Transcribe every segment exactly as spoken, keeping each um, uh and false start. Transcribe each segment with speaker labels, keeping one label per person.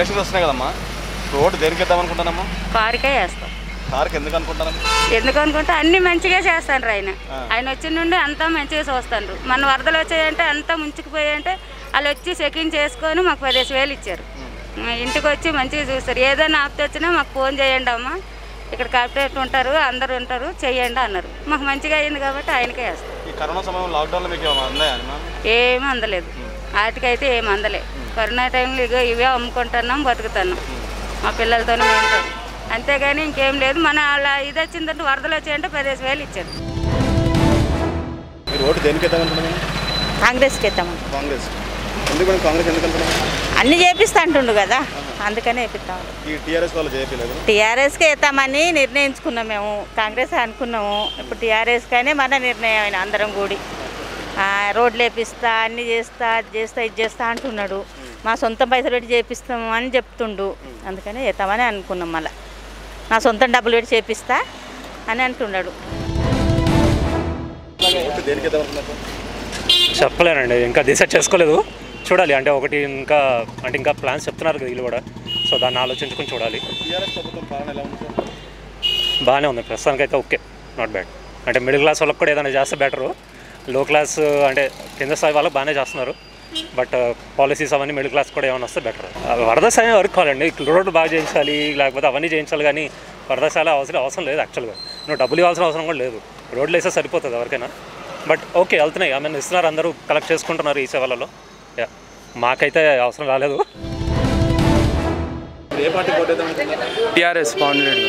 Speaker 1: Elections వస్తున్నాయి కదమ్మా, vote దేనికి ఇద్దాం అనుకుంటానమ్మా?
Speaker 2: కారుకే వేస్తాం.
Speaker 1: కారుకి ఎందుకు అనుకుంటాను?
Speaker 2: ఎందుకు అనుకుంటే అన్ని మంచిగా చేస్తాను ఆయన ఆయన వచ్చిన నుండి అంతా మంచిగా చూస్తాను. మన వరదలు వచ్చాయంటే అంతా ముంచుకుపోయాయంటే వాళ్ళు వచ్చి చెకింగ్ చేసుకొని మాకు పదిహేను వేలు ఇచ్చారు. ఇంటికి వచ్చి మంచిగా చూస్తారు. ఏదైనా ఆపత వచ్చినా మాకు ఫోన్ చేయండి అమ్మా, ఇక్కడ కార్పొరేట్ ఉంటారు, అందరు ఉంటారు, చెయ్యండి అన్నారు. మాకు మంచిగా అయింది కాబట్టి ఆయనకే వేస్తాం.
Speaker 1: ఈ కరోనా సమయంలో లాక్డౌన్లో మీకు అందాయా?
Speaker 2: ఏమీ అందలేదు, వాటికైతే ఏమి అందలేదు. కరోనా టైంలో ఇగో ఇవే అమ్ముకుంటున్నాం, బతుకుతున్నాం మా పిల్లలతోనే మేము, అంతేగాని ఇంకేం లేదు. మన అలా ఇది వచ్చిందంటే వరదలు వచ్చాయంటే పదిహేను వేలు ఇచ్చారు.
Speaker 1: మీరు ఓటు దేనికి ఇద్దాం అనుకుంటున్నాను?
Speaker 3: కాంగ్రెస్కి ఇద్దామని.
Speaker 1: కాంగ్రెస్ ఎందుకు? కాంగ్రెస్ ఎందుకు అనుకుంటున్నాను?
Speaker 3: అన్ని చేపిస్తా అంటుండు కదా, అందుకనే వేపిస్తాం.
Speaker 1: ఈ టీఆర్ఎస్ వాళ్ళు చేయలేదు.
Speaker 3: టీఆర్ఎస్కే వేస్తామని నిర్ణయించుకున్నాం మేము, కాంగ్రెస్ అనుకున్నాము. ఇప్పుడు టీఆర్ఎస్కనే మన నిర్ణయం అయినా అందరం కూడి రోడ్లు వేపిస్తా, అన్నీ చేస్తా, అది చేస్తా, ఇది చేస్తా అంటున్నాడు. మా సొంత పైసలు పెట్టి చేపిస్తాము అని చెప్తుండు, అందుకనే వేస్తామని అనుకున్నాం. మళ్ళీ నా సొంత డబ్బులు పెట్టి చేపిస్తా అని అంటున్నాడు.
Speaker 4: చెప్పలేనండి, ఇంకా డిసైడ్ చేసుకోలేదు, చూడాలి. అంటే ఒకటి ఇంకా అంటే ఇంకా ప్లాన్స్ చెప్తున్నారు కదా వీళ్ళు కూడా, సో దాన్ని ఆలోచించుకుని చూడాలి. బాగానే ఉంది ప్రస్తుతానికి అయితే, ఓకే, నాట్ బ్యాడ్. అంటే మిడిల్ క్లాస్ వాళ్ళకి కూడా ఏదైనా చేస్తే బెటరు. లో క్లాస్ అంటే కింద స్థాయి వాళ్ళకి బాగానే చేస్తున్నారు, బట్ పాలసీస్ అవన్నీ మిడిల్ క్లాస్ కూడా ఏమైనా వస్తే బెటర్. వరద సాయం వరకు కావాలండి, రోడ్డు బాగా చేయించాలి, లేకపోతే అవన్నీ చేయించాలి, కానీ వరద సాయం అవసరం అవసరం లేదు. యాక్చువల్గా నువ్వు డబ్బులు ఇవ్వాల్సిన అవసరం కూడా లేదు, రోడ్లు వేస్తే సరిపోతుంది ఎవరికైనా. బట్ ఓకే, వెళ్తున్నాయి, ఐ మీన్ ఇస్తున్నారు, అందరూ కలెక్ట్ చేసుకుంటున్నారు ఈ సేవలలో. యా, మాకైతే అవసరం రాలేదు.
Speaker 5: TRS Pawan Reddy.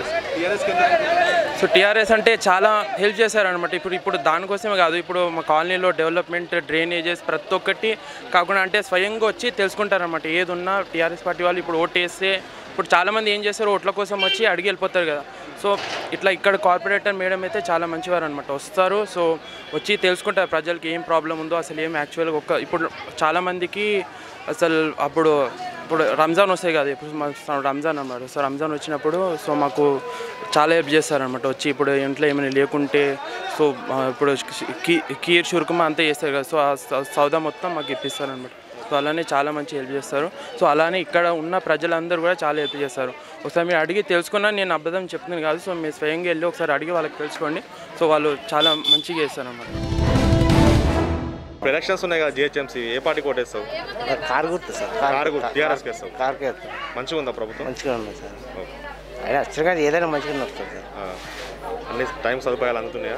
Speaker 5: So TRS అంటే చాలా హెల్ప్ చేశారనమాట. ఇప్పుడు ఇప్పుడు దానికోసమే కాదు, ఇప్పుడు మా కాలనీలో డెవలప్మెంట్, డ్రైనేజెస్ ప్రతి ఒక్కటి కాకుండా అంటే స్వయంగా వచ్చి తెలుసుకుంటారనమాట. ఏది ఉన్నా టీఆర్ఎస్ పార్టీ వాళ్ళు ఇప్పుడు ఓటు వేస్తే, ఇప్పుడు చాలామంది ఏం చేస్తారు, ఓట్ల కోసం వచ్చి అడిగి వెళ్ళిపోతారు కదా. సో ఇట్లా ఇక్కడ కార్పొరేటర్ మేడం అయితే చాలా మంచివారు అనమాట. వస్తారు, సో వచ్చి తెలుసుకుంటారు ప్రజలకి ఏం ప్రాబ్లం ఉందో, అసలు ఏం యాక్చువల్గా ఒక ఇప్పుడు చాలామందికి అసలు అప్పుడు ఇప్పుడు రంజాన్ వస్తాయి కదా, ఇప్పుడు రంజాన్ అన్నమాట. సో రంజాన్ వచ్చినప్పుడు సో మాకు చాలా హెల్ప్ చేస్తారనమాట. వచ్చి ఇప్పుడు ఇంట్లో ఏమైనా లేకుంటే సో ఇప్పుడు కీ కీర్ షురుకుమా అంతా చేస్తారు కదా, సో ఆ సౌదా మొత్తం మాకు ఇప్పిస్తారనమాట. సో అలానే చాలా మంచి హెల్ప్ చేస్తారు. సో అలానే ఇక్కడ ఉన్న ప్రజలందరూ కూడా చాలా హెల్ప్ చేస్తారు. ఒకసారి మీరు అడిగి తెలుసుకున్నా, నేను అబద్ధం చెప్తున్నాను కాదు. సో మీరు స్వయంగా వెళ్ళి ఒకసారి అడిగి వాళ్ళకి తెలుసుకోండి. సో వాళ్ళు చాలా మంచిగా చేస్తారు అన్నమాట.
Speaker 1: ఎలక్షన్స్ ఉన్నాయి కదా జిహెచ్ఎంసీ, ఏ పార్టీ కోటేస్తావు?
Speaker 6: కారు గుర్తు సార్.
Speaker 1: కారు గుర్తు టీఆర్ఎస్కి వేస్తావు?
Speaker 6: కారుకే వేస్తాం.
Speaker 1: మంచిగా ఉందా ప్రభుత్వం?
Speaker 6: మంచిగా ఉంది సార్. అయినా యాక్చువల్గా ఏదైనా మంచిగా వస్తుంది సార్.
Speaker 1: అన్ని టైం సదుపాయాలు అందుతున్నాయా?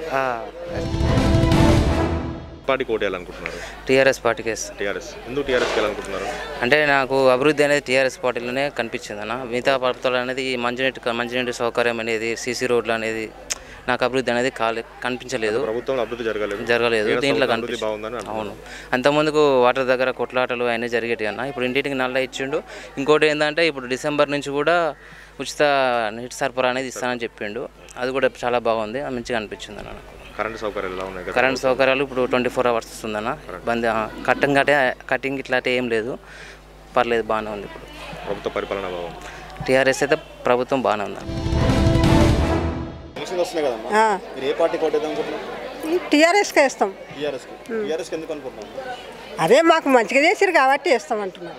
Speaker 1: పార్టీ కోటేయాలనుకుంటున్నారు?
Speaker 7: టీఆర్ఎస్ పార్టీకి వేస్తాను.
Speaker 1: టీఆర్ఎస్ ఎందుకు టీఆర్ఎస్కి వెళ్ళాలనుకుంటున్నారు?
Speaker 7: అంటే నాకు అభివృద్ధి అనేది టీఆర్ఎస్ పార్టీలోనే కనిపించింది అన్న. మిగతా ప్రభుత్వాలు అనేది మంచినీటి మంచినీటి సౌకర్యం అనేది, సీసీ రోడ్లు అనేది నాకు అభివృద్ధి అనేది కాలే కనిపించలేదు.
Speaker 1: ప్రభుత్వంలో అభివృద్ధి జరగలేదు
Speaker 7: జరగలేదు దీంట్లో కనిపించింది. అవును, అంతకుముందుకు వాటర్ దగ్గర కొట్లాటలు అయినా జరిగేటి అన్న. ఇప్పుడు ఇంటింటికి నల్ల ఇచ్చిండు. ఇంకోటి ఏంటంటే ఇప్పుడు డిసెంబర్ నుంచి కూడా ఉచిత నీటి సరఫరా అనేది ఇస్తానని చెప్పిండు. అది కూడా చాలా బాగుంది, మంచిగా అనిపించింది అన్న.
Speaker 1: కరెంట్ సౌకర్యాలు ఎలా ఉన్నాయి?
Speaker 7: కరెంట్ సౌకర్యాలు ఇప్పుడు ట్వంటీ ఫోర్ అవర్స్ వస్తుందన్న. బంద్ కట్టింగ్ అంటే కటింగ్ ఇట్లా అంటే ఏం లేదు, పర్లేదు, బాగానే ఉంది. ఇప్పుడు
Speaker 1: ప్రభుత్వ పరిపాలన బాగుంది.
Speaker 7: టీఆర్ఎస్ అయితే ప్రభుత్వం బాగానే ఉంది.
Speaker 1: ఏ పార్టీ కోటేద్దాం అనుకుంటున్నారు?
Speaker 8: టీఆర్ఎస్కి వేస్తాం.
Speaker 1: టీఆర్ఎస్కి ఎందుకు అనుకుంటున్నాం?
Speaker 8: అదే మాకు మంచిగా చేసారు కాబట్టి వేస్తాం అంటున్నాం.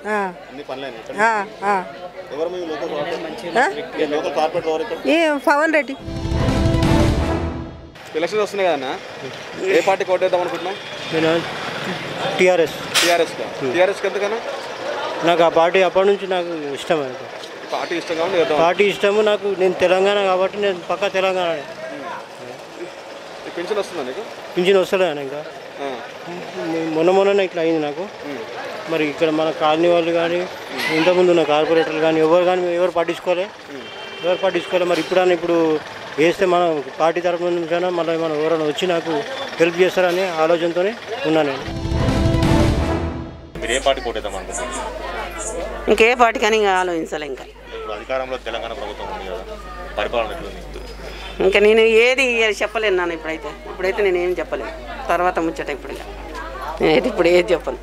Speaker 8: ఈ పవన్ రెడ్డి.
Speaker 1: ఎలక్షన్స్ వస్తున్నాయి కదన్నా, ఏ పార్టీ కోటేద్దాం అనుకుంటున్నాం?
Speaker 6: టీఆర్ఎస్.
Speaker 1: టీఆర్ఎస్ టీఆర్ఎస్కి ఎందుకన్నా?
Speaker 6: నాకు ఆ పార్టీ అప్పటి నుంచి నాకు ఇష్టం.
Speaker 1: పార్టీ ఇష్టం కాబట్టి
Speaker 6: పార్టీ ఇష్టము నాకు. నేను తెలంగాణ కాబట్టి నేను పక్కా తెలంగాణ.
Speaker 1: పెన్షన్ వస్తుందా నీకు?
Speaker 6: పింఛన్ వస్తలే ఇంకా, మొన్న మొన్న ఇట్లా అయింది నాకు. మరి ఇక్కడ మన కాలనీ వాళ్ళు కానీ, ఇంతకుముందు ఉన్న కార్పొరేటర్లు కానీ ఎవరు కానీ ఎవరు పట్టించుకోలే ఎవరు పట్టించుకోలే మరి ఇప్పుడన్నా ఇప్పుడు వేస్తే మనం పార్టీ తరఫు నుంచైనా మళ్ళీ మనం ఎవరైనా వచ్చి నాకు హెల్ప్ చేస్తారని ఆలోచనతోనే ఉన్నాను నేను.
Speaker 1: మీరు ఏ పార్టీ కోటేద్దాం అనుకుంటున్నారు?
Speaker 3: ఇంకే పార్టీ కానీ ఇంకా ఆలోచించాలి. ఇంకా
Speaker 1: అధికారంలో తెలంగాణ ప్రభుత్వం ఉంది కదా, పరిపాలన ఎట్లుంది?
Speaker 3: ఇంకా నేను ఏది చెప్పలేను నాన్న. ఇప్పుడైతే ఇప్పుడైతే నేను ఏం చెప్పలేను, తర్వాత ముచ్చట. ఇప్పుడు నేనైతే ఇప్పుడు ఏది చెప్పను.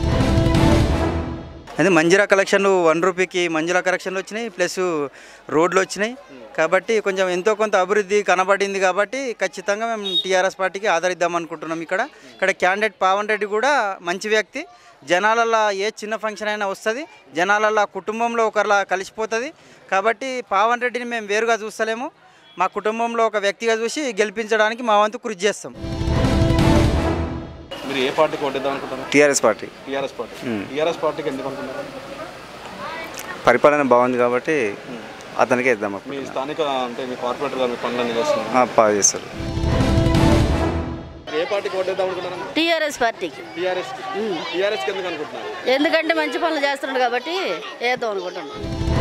Speaker 9: అదే మంజీరా కలెక్షన్లు వన్ రూపీకి మంజీరా కలెక్షన్లు వచ్చినాయి, ప్లస్ రోడ్లు వచ్చినాయి. కాబట్టి కొంచెం ఎంతో కొంత అభివృద్ధి కనబడింది. కాబట్టి ఖచ్చితంగా మేము టీఆర్ఎస్ పార్టీకి ఆదరిద్దాం అనుకుంటున్నాం. ఇక్కడ ఇక్కడ క్యాండిడేట్ పవన్ రెడ్డి కూడా మంచి వ్యక్తి, జనాలల్లో ఏ చిన్న ఫంక్షన్ అయినా వస్తుంది, జనాలల్లో కుటుంబంలో ఒకరిలా కలిసిపోతుంది. కాబట్టి పవన్ రెడ్డిని మేము వేరుగా చూస్తలేము, మా కుటుంబంలో ఒక వ్యక్తిగా చూసి గెలిపించడానికి మా వంతు కృషి చేస్తాం.
Speaker 1: మీరు ఏ పార్టీకి ఓటేద్దాం అనుకుంటున్నారు?
Speaker 10: TRS party.
Speaker 1: TRS party. TRS పార్టీకి ఎందుకు అనుకుంటున్నారు?
Speaker 10: పరిపాలన బాగుంది కాబట్టి అతనికే ఇద్దాం.
Speaker 1: మీ స్థానిక అంటే మీ కార్పొరేటర్ గారు మీ పనులన్నీ చేస్తున్నారు,
Speaker 10: బాగా చేస్తారు.
Speaker 1: ఏ పార్టీకి ఓటేద్దాం అనుకుంటున్నారు?
Speaker 11: టీఆర్ఎస్ పార్టీకి.
Speaker 1: టీఆర్ఎస్ టీఆర్ఎస్ ఎందుకు అనుకుంటున్నారు?
Speaker 11: ఎందుకంటే మంచి పనులు చేస్తున్నాడు కాబట్టి వేద్దాం అనుకుంటున్నాం.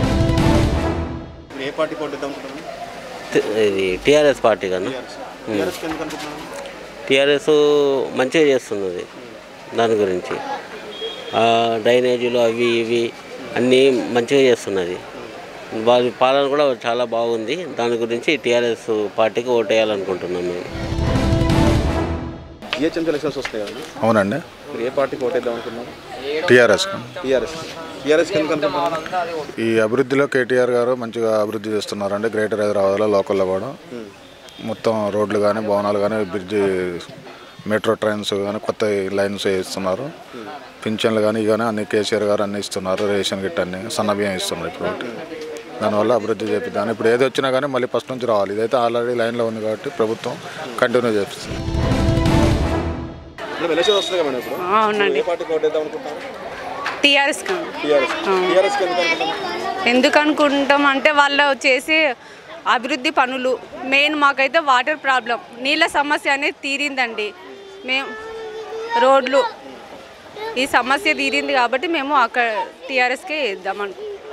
Speaker 1: ఏ పార్టీకి ఓటేద్దాం అనుకుంటున్నారు?
Speaker 12: ఇది టీఆర్ఎస్ పార్టీ కన్నా.
Speaker 1: టీఆర్ఎస్కి ఎందుకు అనుకుంటున్నారు?
Speaker 12: టీఆర్ఎస్ మంచిగా చేస్తున్నది, దాని గురించి డ్రైనేజీలు అవి ఇవి అన్నీ మంచిగా చేస్తున్నది. వారి పాలన కూడా చాలా బాగుంది, దాని గురించి టీఆర్ఎస్ పార్టీకి ఓటేయాలనుకుంటున్నాం మేము.
Speaker 1: జిహెచ్ఎంసీ ఎలక్షన్స్ వస్తాయి కదండి.
Speaker 13: అవునండి.
Speaker 1: మీరు ఏ పార్టీకి ఓటేద్దాం అనుకున్నారు?
Speaker 13: టీఆర్ఎస్.
Speaker 1: టీఆర్ఎస్ టీఆర్ఎస్కి ఎందుకు అనుకుంటున్నారు?
Speaker 13: ఈ అభివృద్ధిలో కేటీఆర్ గారు మంచిగా అభివృద్ధి చేస్తున్నారండి. గ్రేటర్ హైదరాబాద్లో లోకల్లో కూడా మొత్తం రోడ్లు కానీ భవనాలు కానీ బ్రిడ్జి మెట్రో ట్రైన్స్ కానీ కొత్త లైన్స్ వేస్తున్నారు. పింఛన్లు కానీ కానీ అన్ని కేసీఆర్ గారు అన్నీ ఇస్తున్నారు. రేషన్ గిట్ అన్ని సన్న బియ్యం ఇస్తున్నారు. ఇప్పుడు దానివల్ల అభివృద్ధి చేపిద్దాం. ఇప్పుడు ఏది వచ్చినా కానీ మళ్ళీ ఫస్ట్ నుంచి రావాలి. ఇదైతే ఆల్రెడీ లైన్లో ఉంది కాబట్టి ప్రభుత్వం కంటిన్యూ చేపిస్తుంది.
Speaker 2: అవునండి. టీఆర్ఎస్ ఎందుకు అనుకుంటాం అంటే వాళ్ళు చేసే అభివృద్ధి పనులు మెయిన్. మాకైతే వాటర్ ప్రాబ్లం, నీళ్ళ సమస్య అనేది తీరిందండి. మేము రోడ్లు ఈ సమస్య తీరింది కాబట్టి మేము అక్కడ టీఆర్ఎస్కే ఇద్దామను.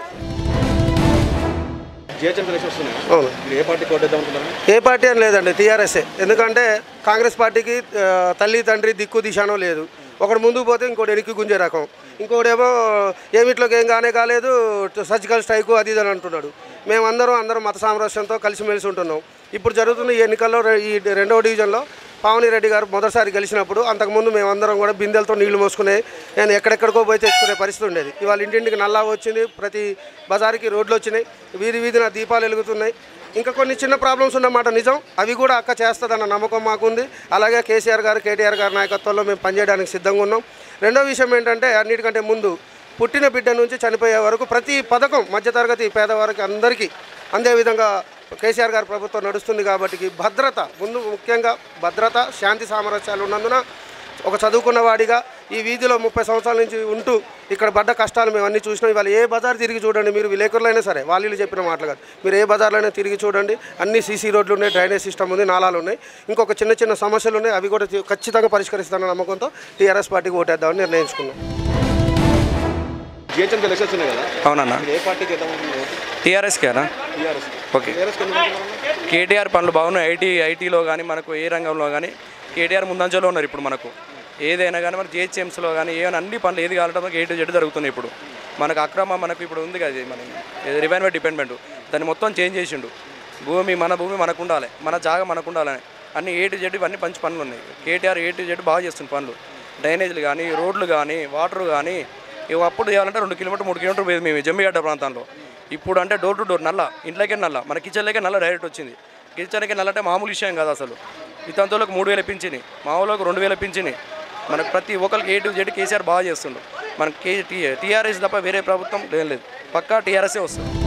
Speaker 14: ఏ పార్టీ అని లేదండి, టీఆర్ఎస్ఏ. ఎందుకంటే కాంగ్రెస్ పార్టీకి తల్లి తండ్రి దిక్కు దిశానో లేదు. ఒకటి ముందుకు పోతే ఇంకోటి వెనక్కి గుంజే రకం, ఇంకోటేమో ఏమిట్లోకి ఏం కానే కాలేదు, సర్జికల్ స్ట్రైకు అది ఇది అని అంటున్నాడు. మేమందరం అందరం మత సామరస్యంతో కలిసిమెలిసి ఉంటున్నాం. ఇప్పుడు జరుగుతున్న ఈ ఎన్నికల్లో ఈ రెండవ డివిజన్లో పావని రెడ్డి గారు మొదటిసారి గెలిచినప్పుడు అంతకుముందు మేమందరం కూడా బిందెలతో నీళ్లు మోసుకునే, నేను ఎక్కడెక్కడికో పోయి తెచ్చుకునే పరిస్థితి ఉండేది. ఇవాళ ఇంటింటికి నల్లా వచ్చింది, ప్రతి బజార్కి రోడ్లు వచ్చినాయి, వీధి వీధిన దీపాలు వెలుగుతున్నాయి. ఇంకా కొన్ని చిన్న ప్రాబ్లమ్స్ ఉన్నమాట నిజం, అవి కూడా అక్క చేస్తుందన్న నమ్మకం మాకుంది. అలాగే కేసీఆర్ గారు కేటీఆర్ గారి నాయకత్వంలో మేము పనిచేయడానికి సిద్ధంగా ఉన్నాం. రెండో విషయం ఏంటంటే అన్నిటికంటే ముందు పుట్టిన బిడ్డ నుంచి చనిపోయే వరకు ప్రతి పథకం మధ్యతరగతి పేదవారికి అందరికీ అందే విధంగా కేసీఆర్ గారి ప్రభుత్వం నడుస్తుంది. కాబట్టి భద్రత ముందు, ముఖ్యంగా భద్రత, శాంతి సామరస్యాలు ఉన్నందున ఒక చదువుకున్న వాడిగా ఈ వీధిలో ముప్పై సంవత్సరాల నుంచి ఉంటూ ఇక్కడ పడ్డ కష్టాలు మేము అన్నీ చూసినాం. ఇవాళ ఏ బజార్ తిరిగి చూడండి, మీరు విలేకరులైనా సరే వాళ్ళు చెప్పిన మాటలు కాదు, మీరు ఏ బజార్లైనా తిరిగి చూడండి, అన్ని సీసీ రోడ్లు ఉన్నాయి, డ్రైనేజ్ సిస్టమ్ ఉంది, నాలాలు ఉన్నాయి, ఇంకొక చిన్న చిన్న సమస్యలు ఉన్నాయి, అవి కూడా ఖచ్చితంగా పరిష్కరిస్తానన్న నమ్మకంతో టీఆర్ఎస్ పార్టీకి ఓటేద్దామని నిర్ణయించుకున్నాం.
Speaker 5: అవునన్నా. టీఆర్ఎస్కేనా? ఓకే. కేటీఆర్ పనులు బాగున్నాయి. ఐటీ ఐటీలో కానీ మనకు ఏ రంగంలో కానీ కేటీఆర్ ముందంజలో ఉన్నారు. ఇప్పుడు మనకు ఏదైనా కానీ మన జిహెచ్ఎంసీలో కానీ ఏమైనా అన్ని పనులు ఏది కావాలంటే మనకు ఏ టు జెడ్ జరుగుతున్నాయి. ఇప్పుడు మనకు అక్రమ మనకు ఇప్పుడు ఉంది కదా మన రివైన్మెంట్ డిపార్ట్మెంట్, దాన్ని మొత్తం చేంజ్ చేసిండు. భూమి మన భూమి మనకు ఉండాలి, మన జాగా మనకు ఉండాలని అన్ని ఏ టు జెడ్ ఇవన్నీ మంచి పనులు ఉన్నాయి. కేటీఆర్ ఏ టు జెడ్ బాగా చేస్తుంది పనులు. డ్రైనేజీలు కానీ, రోడ్లు కానీ, వాటర్ కానీ. ఇవి అప్పుడు చేయాలంటే రెండు కిలోమీటర్ మూడు కిలోమీటర్ పోయేది మేము జమ్మిగడ్డ ప్రాంతంలో. ఇప్పుడు అంటే డోర్ టు డోర్ నల్ల, ఇంట్లోకే నల్ల, మన కిచెన్లోకే నల్ల డైరెక్ట్ వచ్చింది. కిచెన్కే నల్ల అంటే మామూలు విషయం కాదు అసలు. ఇతంతోళ్ళకి మూడు వేలు పింఛని, మా ఊళ్ళోకి రెండు వేల పింఛని. మనకు ప్రతి ఒక్కరికి ఏ టు జెడ్ కేసీఆర్ బాగా చేస్తుండు. మనకి టీ టీఆర్ఎస్ తప్ప వేరే ప్రభుత్వం లేదు, పక్కా టీఆర్ఎస్ఏ వస్తుంది.